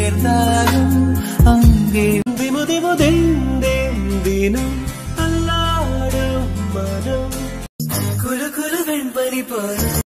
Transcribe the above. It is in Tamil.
சேர்ந்தாலும் அங்கே தினம் அல்லாடும் மனம் குலு குலு வெண்பனி போல